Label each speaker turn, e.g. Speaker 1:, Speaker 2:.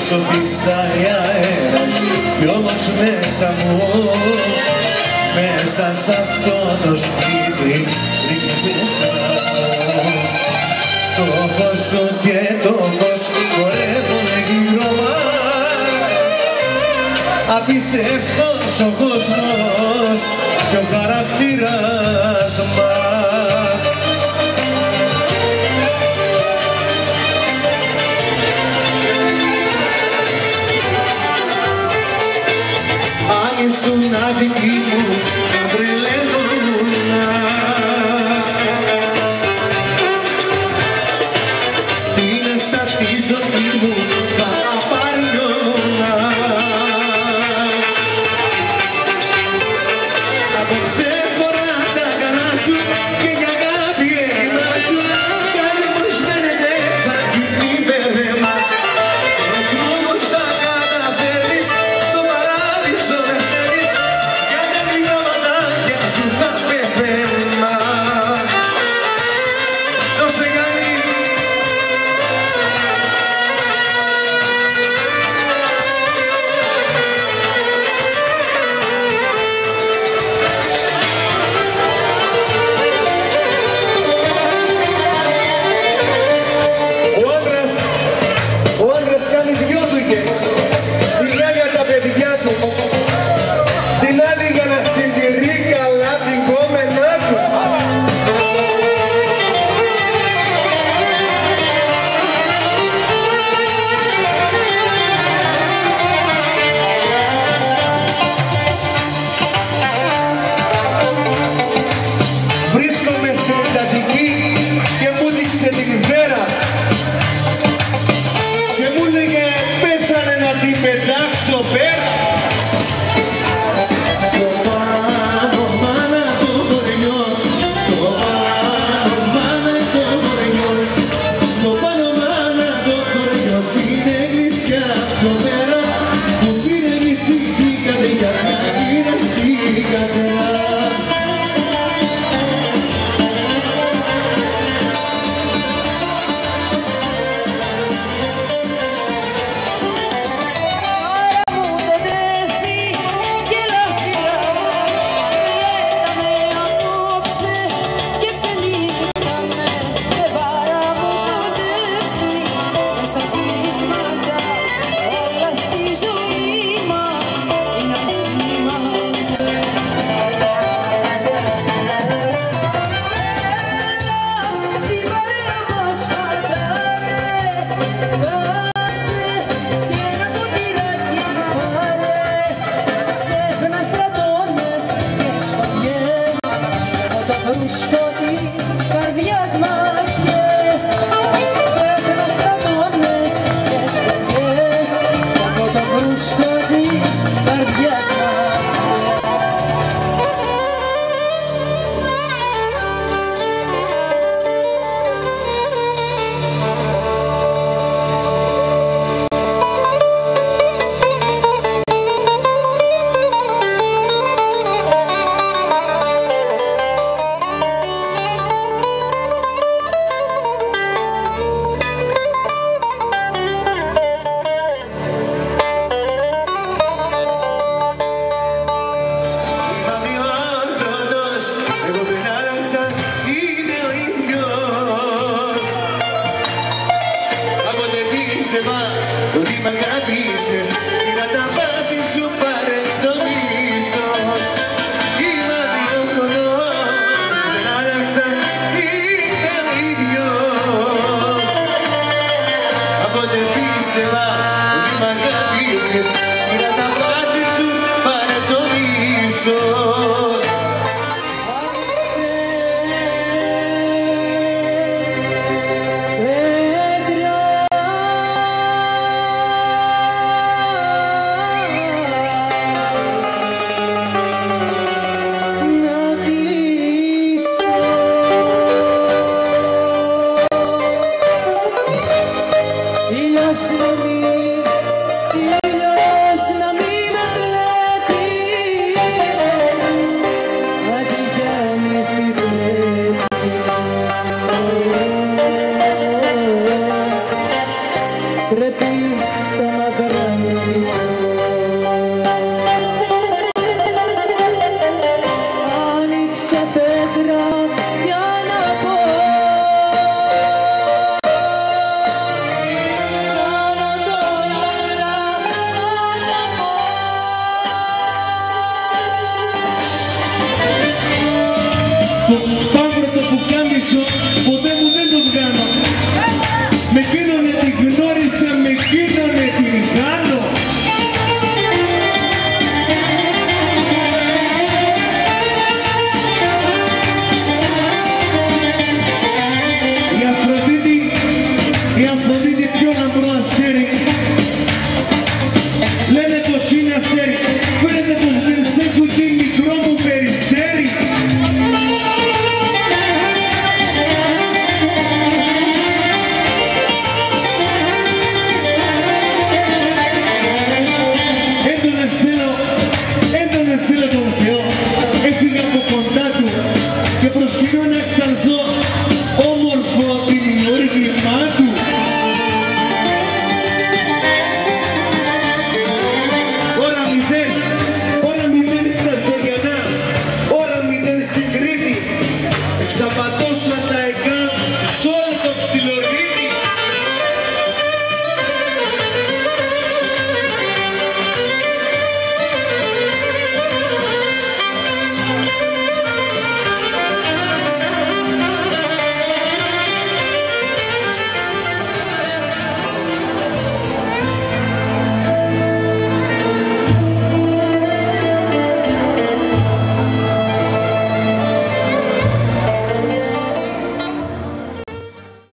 Speaker 1: έξω φυσάει αέρας κι όμως μέσα μου, μέσα σ' αυτό το σπίτι ρίγνεσαι το φως σου και το φως χορεύουνε γύρω μας. Απίστευτος ο κόσμος και ο χαρακτήρας μας. Αν ήσουν αδική μου θα τρελαίνωνα, τι μέσα στη ζωή μου θα απαρνιώνα. Απόψε φορά τα καλά σου και για αγάπη έρημά σου, κάτι πως φαίνεται θα γίνει μπερδέμα. Ως μόνος θα καταφέρνεις στο παράδεισο να στέλνεις, για τα γρήγορα σου θα πεθαίνα. Δώσε Γιάννη. Ο άντρας κάνει δυο δουλειές. Τη μια για τα παιδιά του, την άλλη για να συντηρεί καλά την κόμενά του. Βρίσκομαι στην Ιταλική και μου δείξε την βέρα και μου λέγε πέθανε να την πετάξω πέρα. Στο πάνω μάνα το κορενιό, στο πάνω μάνα το κορενιό, στο πάνω μάνα το κορενιό, στην εκκλησιά το πέρα που πήρε μισή καρδιά να είναι στην καρδιά. του